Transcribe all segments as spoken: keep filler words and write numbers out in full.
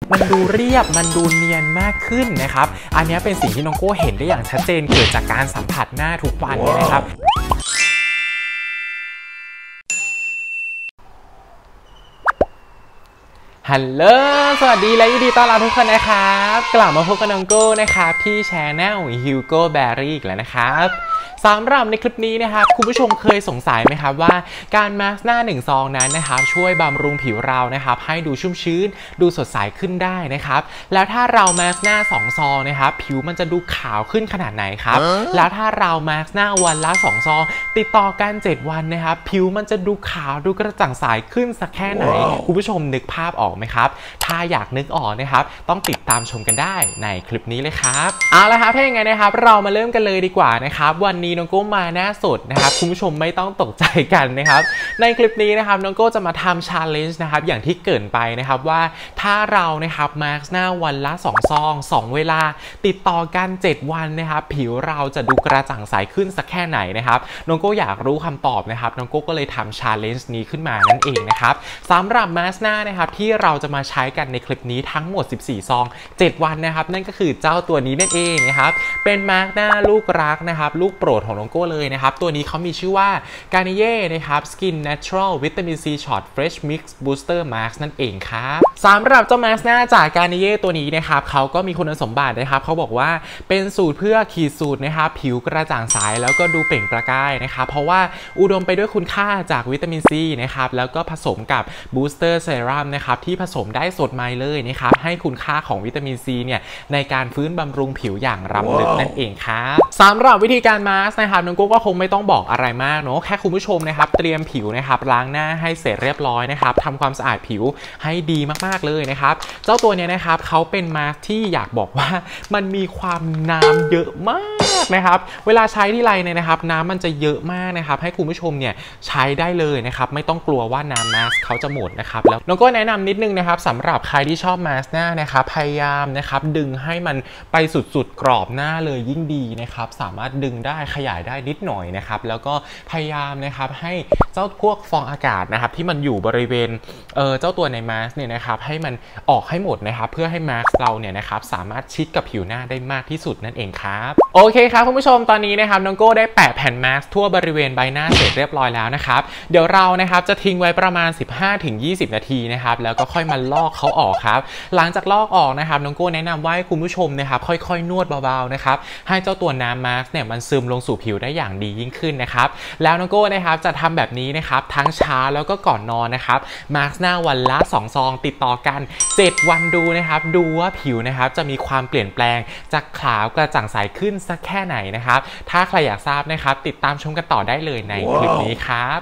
มันดูเรียบมันดูเนียนมากขึ้นนะครับอันนี้เป็นสิ่งที่น้องโก้เห็นได้อย่างชัดเจนเกิดจากการสัมผัสหน้าทุกวันเนี่ยนะครับฮัลโหลสวัสดีและยินดีต้อนรับทุกคนนะครับกลับมาพบกับน้องโก้นะครับที่ช anel Hugo Berry อีกแล้วนะครับสำหรับในคลิปนี้นะครับคุณผู้ชมเคยสงสัยไหมครับว่าการมาสก์หน้าหนึ่งซองนั้นนะครับช่วยบำรุงผิวเรานะครับให้ดูชุ่มชื้นดูสดใสขึ้นได้นะครับแล้วถ้าเรามาสก์หน้าสองซองนะครับผิวมันจะดูขาวขึ้นขนาดไหนครับแล้วถ้าเรามาสก์หน้าวันละสองซองติดต่อกันเจ็ดวันนะครับผิวมันจะดูขาวดูกระจ่างใสขึ้นสักแค่ไหน wow. คุณผู้ชมนึกภาพออกไหมครับถ้าอยากนึกออกนะครับต้องติดตามชมกันได้ในคลิปนี้เลยครับเอาละครับถ้าอย่างไงนะครับเรามาเริ่มกันเลยดีกว่านะครับวันนี้น้องโก้มาหน้าสดนะครับคุณผู้ชมไม่ต้องตกใจกันนะครับในคลิปนี้นะครับน้องโก้จะมาทำ challenge นะครับอย่างที่เกริ่นไปนะครับว่าถ้าเรานะครับมาร์คหน้าวันละสองซองสองเวลาติดต่อกันเจ็ดวันนะครับผิวเราจะดูกระจ่างใสขึ้นสักแค่ไหนนะครับน้องโก้อยากรู้คำตอบนะครับน้องโก้ก็เลยทำ challenge นี้ขึ้นมานั่นเองนะครับสำหรับมาร์คหน้านะครับที่เราจะมาใช้กันในคลิปนี้ทั้งหมดสิบสี่ซองเจ็ดวันนะครับนั่นก็คือเจ้าตัวนี้นั่นเองนะครับเป็นมาร์คหน้าลูกรักนะครับลูกโปรดของน้องโก้เลยนะครับตัวนี้เขามีชื่อว่า Garnier นะครับ Skin Natural Vitamin C Shot Fresh Mix Booster Mask นั่นเองครับสำหรับเจ้ามาสก์หน้าจาก Garnier ตัวนี้นะครับเขาก็มีคุณสมบัตินะครับเขาบอกว่าเป็นสูตรเพื่อขีดสูตรนะครับผิวกระจ่างใสแล้วก็ดูเปล่งประกายนะครับเพราะว่าอุดมไปด้วยคุณค่าจากวิตามินซีนะครับแล้วก็ผสมกับ Booster Serum นะครับที่ผสมได้สดใหม่เลยนะครับให้คุณค่าของวิตามินซีเนี่ยในการฟื้นบำรุงผิวอย่างล้ำลึกนั่นเองครับสำหรับวิธีการมาสก์นะครับน้องโก้ก็คงไม่ต้องบอกอะไรมากเนาะแค่คุณผู้ชมนะครับเตรียมผิวนะครับล้างหน้าให้เสร็จเรียบร้อยนะครับทำความสะอาดผิวให้ดีมากๆเลยนะครับเจ้าตัวนี้นะครับเขาเป็นมาสก์ที่อยากบอกว่ามันมีความน้ำเยอะมากนะครับเวลาใช้ที่ไรเนี่ยนะครับน้ำมันจะเยอะมากนะครับให้คุณผู้ชมเนี่ยใช้ได้เลยนะครับไม่ต้องกลัวว่าน้ำมาสก์เขาจะหมดนะครับแล้วน้องก็แนะนำนิดนึงนะครับสำหรับใครที่ชอบมาสก์หน้านะครับพยายามนะครับดึงให้มันไปสุดๆกรอบหน้าเลยยิ่งดีนะครับสามารถดึงได้ขยายได้นิดหน่อยนะครับแล้วก็พยายามนะครับให้เจ้าพวกฟองอากาศนะครับที่มันอยู่บริเวณเออเจ้าตัวในมาสก์เนี่ยนะครับให้มันออกให้หมดนะครับเพื่อให้มาสก์เราเนี่ยนะครับสามารถชิดกับผิวหน้าได้มากที่สุดนั่นเองครับโอเคครับคุณผู้ชมตอนนี้นะครับน้องโก้ได้แปะแผ่นมาสก์ทั่วบริเวณใบหน้าเสร็จเรียบร้อยแล้วนะครับเดี๋ยวเรานะครับจะทิ้งไว้ประมาณ สิบห้าถึงยี่สิบ นาทีนะครับแล้วก็ค่อยมาลอกเขาออกครับหลังจากลอกออกนะครับน้องโก้แนะนำว่าให้คุณผู้ชมนะครับค่อยๆนวดเบาๆนะครับให้เจ้าตัวน้ำมาสก์เนี่ยมันซึมลงสู่ผิวได้อย่างดียิ่งขึ้นนะครับแล้วน้องโก้นะครับจะทำแบบนี้นะครับทั้งเช้าแล้วก็ก่อนนอนนะครับมาสก์หน้าวันละสองซองติดต่อกันเจ็ดวันดูนะครับดูว่าผิวนะครับจะมีความเปลี่ยนแปลงจากขาวกระจ่างใสขึ้นสักแค่ไหนนะครับถ้าใครอยากทราบนะครับติดตามชมกันต่อได้เลยในคลิปนี้ครับ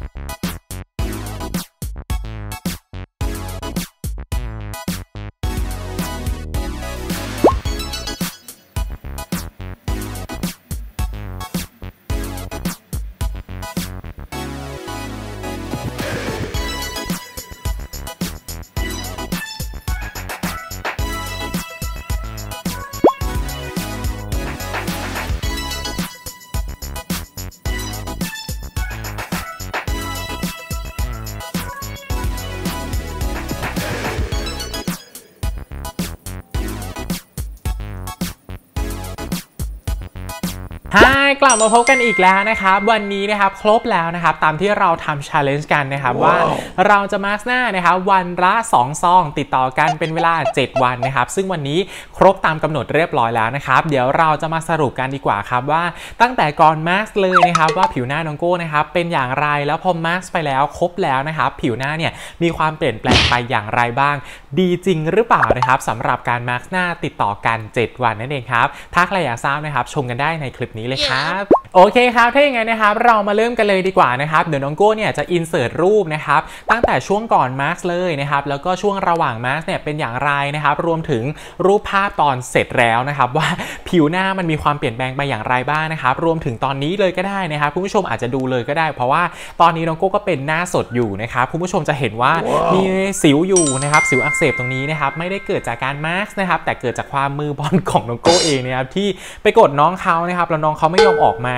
ฮ่กลับมาพบกันอีกแล้วนะครับวันนี้นะครับครบแล้วนะครับตามที่เราทำ challenge กันนะครับ wow. ว่าเราจะมาสก์หน้านะครับวันละสองซองติดต่อกันเป็นเวลาเจ็ดวันนะครับซึ่งวันนี้ครบตามกำหนดเรียบร้อยแล้วนะครับเดี๋ยวเราจะมาสรุปกันดีกว่าครับว่าตั้งแต่ก่อนมาสก์เลยนะครับว่าผิวหน้าน้องโก้นะครับเป็นอย่างไรแล้วพอมาสก์ไปแล้วครบแล้วนะครับผิวหน้าเนี่ยมีความเปลี่ยนแปลงไปอย่างไรบ้างดีจริงหรือเปล่านะครับสำหรับการมาสก์หน้าติดต่อกันเจ็ดวันนั่นเองครับถ้าใครอยากทราบนะครับชมกันได้ในคลิปนี้เลยครับโอเคครับถ้าอย่างไงนะครับเรามาเริ่มกันเลยดีกว่านะครับเดี๋ยวน้องโก้เนี่ยจะอินเสิร์ตรูปนะครับตั้งแต่ช่วงก่อนมาสก์เลยนะครับแล้วก็ช่วงระหว่างมาสก์เนี่ยเป็นอย่างไรนะครับรวมถึงรูปภาพตอนเสร็จแล้วนะครับว่าผิวหน้ามันมีความเปลี่ยนแปลงไปอย่างไรบ้างนะครับรวมถึงตอนนี้เลยก็ได้นะครับคุณผู้ชมอาจจะดูเลยก็ได้เพราะว่าตอนนี้น้องโก้ก็เป็นหน้าสดอยู่นะครับคุณผู้ชมจะเห็นว่า wow. มีสิวอยู่นะครับสิวอักเสบตรงนี้นะครับไม่ได้เกิดจากการมาสก์นะครับแต่เกิดจากความมือบอลของน้องโก้เองนะครับที่ไปกดน้องเขานะครับแล้วน้องเขาไม่ยอมออกมา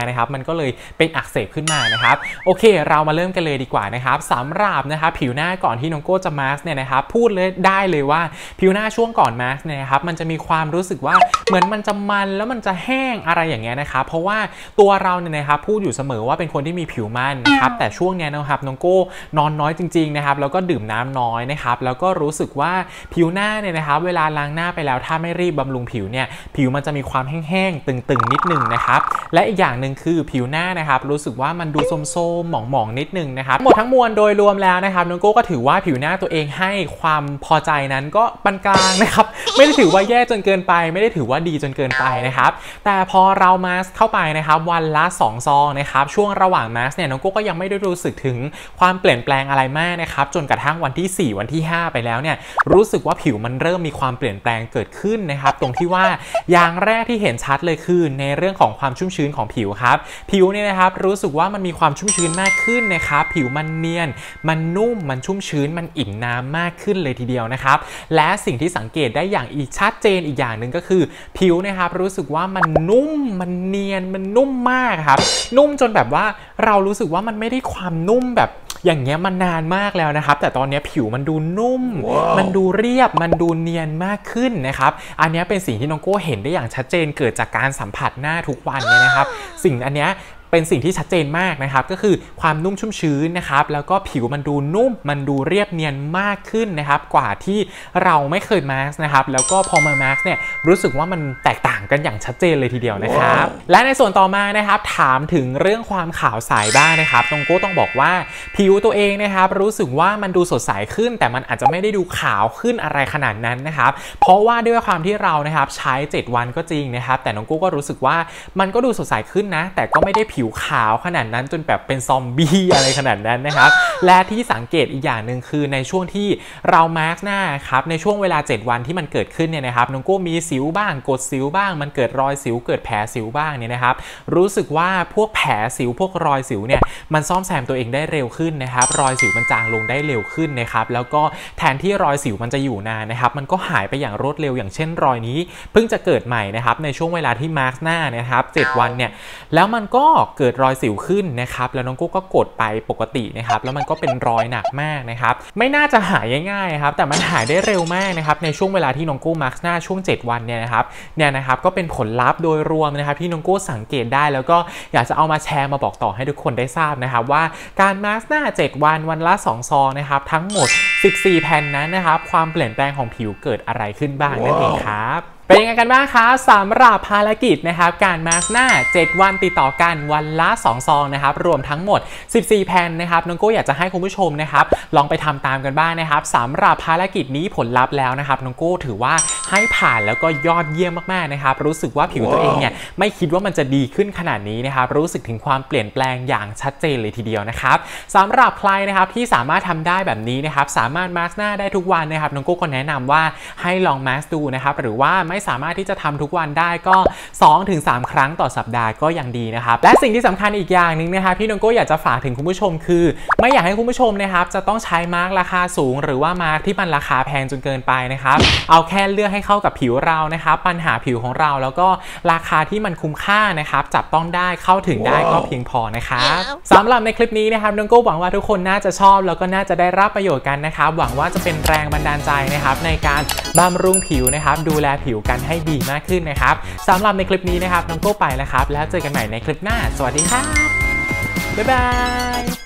นะครับมันก็เลยเป็นอักเสบขึ้นมานะครับโอเคเรามาเริ่มกันเลยดีกว่านะครับสำหรับนะครับผิวหน้าก่อนที่น้องโก้จะมาสก์เนี่ยนะครับพูดเลยได้เลยว่าผิวหน้าช่วงก่อนมาสก์เนี่ยนะครับมันจะมีความรู้สึกว่าเหมือนมันจะมันแล้วมันจะแห้งอะไรอย่างเงี้ยนะครับเพราะว่าตัวเราเนี่ยนะครับพูดอยู่เสมอว่าเป็นคนที่มีผิวมันครับแต่ช่วงเนี้ยนะครับน้องโก้นอนน้อยจริงๆนะครับแล้วก็ดื่มน้ำน้อยนะครับแล้วก็รู้สึกว่าผิวหน้าเนี่ยนะครับเวลาล้างหน้าไปแล้วถ้าไม่รีบบำรุงผิวเนี่ยผิวมันจะมีความแห้งๆตึงๆนิดนึงนะครับและอีกอย่างหนึ่งคือผิวหน้านะครับรู้สึกว่ามันดูโซมๆหมองๆนิดนึงนะครับหมดทั้งมวลโดยรวมแล้วนะครับน้องโก้ก็ถือว่าผิวหน้าตัวเองให้ความพอใจนั้นก็ปานกลางนะครับไม่ได้ถือว่าแย่จนเกินไปไม่ได้ถือว่าดีจนเกินไปนะครับแต่พอเรามาสเข้าไปนะครับวันละสองซองนะครับช่วงระหว่างมาสเนี่ยน้องโก้ก็ยังไม่ได้รู้สึกถึงความเปลี่ยนแปลงอะไรมากนะครับจนกระทั่งวันที่สี่วันที่ห้าไปแล้วเนี่ยรู้สึกว่าผิวมันเริ่มมีความเปลี่ยนแปลงเกิดขึ้นนะครับตรงที่ว่าอย่างแรกที่เห็นชัดเลยคือในเรื่องของความชุ่มชื้นของผิวครับผิวเนี่ยนะครับรู้สึกว่ามันมีความชุ่มชื้นมากขึ้นนะครับผิวมันเนียนมันนุ่มมันชุ่มชื้นมันอิ่มน้ำมากขึ้นเลยทีเดียวนะครับและสิ่งที่สังเกตได้อย่างอีกชัดเจนอีกอย่างหนึ่งก็คือผิวนะครับรู้สึกว่ามันนุ่มมันเนียนมันนุ่มมากครับนุ่มจนแบบว่าเรารู้สึกว่ามันไม่ได้ความนุ่มแบบอย่างเงี้ยมันนานมากแล้วนะครับแต่ตอนนี้ผิวมันดูนุ่ม wow. มันดูเรียบมันดูเนียนมากขึ้นนะครับอันนี้เป็นสิ่งที่น้องโก้เห็นได้อย่างชัดเจนเกิดจากการสัมผัสหน้าทุกวันเนี่ยนะครับสิ่งอันเนี้ยเป็นสิ่งที่ชัดเจนมากนะครับก็คือความนุ่มชุ่มชื้นนะครับแล้วก็ผิวมันดูนุ่มมันดูเรียบเนียนมากขึ้นนะครับกว่าที่เราไม่เคยมาสก์นะครับแล้วก็พอมามาสก์เนี่ยรู้สึกว่ามันแตกต่างกันอย่างชัดเจนเลยทีเดียวนะครับ wow. และในส่วนต่อมานะครับถามถึงเรื่องความขาวใสบ้างนะครับน้องโก้ต้องบอกว่าผิวตัวเองนะครับรู้สึกว่ามันดูสดใสขึ้นแต่มันอาจจะไม่ได้ดูขาวขึ้นอะไรขนาดนั้นนะครับเพราะว่าด้วยความที่เรานะครับใช้เจ็ดวันก็จริงนะครับแต่น้องโก้ก็รู้สึกว่ามันก็ดูสดใสขึ้นนะแต่ก็ไม่ได้ผิวขาวขนาดนั้นจนแบบเป็นซอมบี้อะไรขนาดนั้นนะครับและที่สังเกตอีกอย่างหนึ่งคือในช่วงที่เรามาสก์หน้าครับในช่วงเวลาเจ็ดวันที่มันเกิดขึ้นเนี่ยนะครับน้องโก้มีสิวบ้างกดสิวบ้างมันเกิดรอยสิวเกิดแผลสิวบ้างเนี่ยนะครับรู้สึกว่าพวกแผลสิวพวกรอยสิวเนี่ยมันซ่อมแซมตัวเองได้เร็วขึ้นนะครับรอยสิวมันจางลงได้เร็วขึ้นนะครับแล้วก็แทนที่รอยสิวมันจะอยู่นานนะครับมันก็หายไปอย่างรวดเร็วอย่างเช่นรอยนี้เพิ่งจะเกิดใหม่นะครับในช่วงเวลาที่มาสก์หน้านะครับเจ็ดวันเนี่ยแล้วมันก็เกิดรอยสิวขึ้นนะครับแล้วน้องโก้ก็กดไปปกตินะครับแล้วมันก็เป็นรอยหนักมากนะครับไม่น่าจะหายง่ายๆครับแต่มันหายได้เร็วมากนะครับในช่วงเวลาที่น้องโก้มาสก์หน้าช่วงเจ็ดวันเนี่ยนะครับเนี่ยนะครับก็เป็นผลลัพธ์โดยรวมนะครับที่น้องโก้สังเกตได้แล้วก็อยากจะเอามาแชร์มาบอกต่อให้ทุกคนได้ทราบนะครับว่าการมาสก์หน้าเจ็ดวันวันละสองซองนะครับทั้งหมดสิบสี่แผ่นนั้นนะครับความเปลี่ยนแปลงของผิวเกิดอะไรขึ้นบ้างนั่นเองครับเป็นยังไงกันบ้างคะสำหรับภารกิจนะครับการมาสก์หน้าเจ็ดวันติดต่อกันวันละสองซองนะครับรวมทั้งหมดสิบสี่แผ่นนะครับน้องโก้อยากจะให้คุณผู้ชมนะครับลองไปทำตามกันบ้างนะครับสำหรับภารกิจนี้ผลลัพธ์แล้วนะครับน้องโก้ถือว่าให้ผ่านแล้วก็ยอดเยี่ยมมากๆนะครับรู้สึกว่าผิวตัวเองเนี่ยไม่คิดว่ามันจะดีขึ้นขนาดนี้นะครับรู้สึกถึงความเปลี่ยนแปลงอย่างชัดเจนเลยทีเดียวนะครับสำหรับใครนะครับที่สามารถทำได้แบบนี้นะครับสามารถมาสก์หน้าได้ทุกวันนะครับน้องโก้ก็แนะนำว่าให้ลองมาสก์ดูนะครับหรือว่าไม่สามารถที่จะทำทุกวันได้ก็ สองถึงสาม ครั้งต่อสัปดาห์ก็ยังดีนะครับและสิ่งที่สำคัญอีกอย่างหนึ่งนะครับที่น้องโก้อยากจะฝากถึงคุณผู้ชมคือไม่อยากให้คุณผู้ชมนะครับจะต้องใช้มาร์กราคาสูงหรือว่ามาร์กที่มันราคาแพงจนเกินไปนะครับเอาแค่เลือกให้เข้ากับผิวเรานะครับปัญหาผิวของเราแล้วก็ราคาที่มันคุ้มค่านะครับจับต้องได้เข้าถึงได้ก็เพียงพอนะครับสำหรับในคลิปนี้นะครับน้องโก้หวังว่าทุกคนน่าจะชอบแล้วก็น่าจะได้รับประโยชน์กันนะครับหวังว่าจะเป็นแรงบันดาลใจนะครับในการบำรุงผิวนะครับดูแลผิวกันให้ดีมากขึ้นนะครับสำหรับในคลิปนี้นะครับน้องโก้ไปแล้วครับแล้วเจอกันใหม่ในคลิปหน้าสวัสดีครับบ๊ายบาย